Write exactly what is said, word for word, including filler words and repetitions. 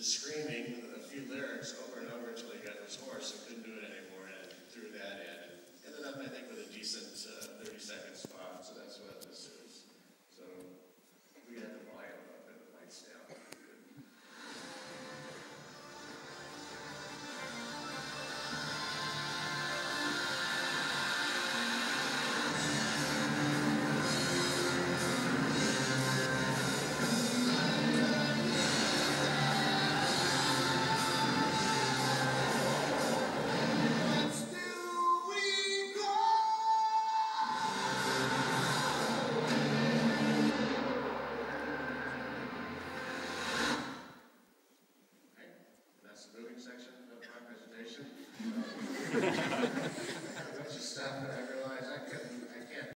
screaming a few lyrics over and over until he got his hoarse and couldn't do it anymore, and threw that in. And ended up, I think, with a decent uh, thirty second spot, so that's what this is.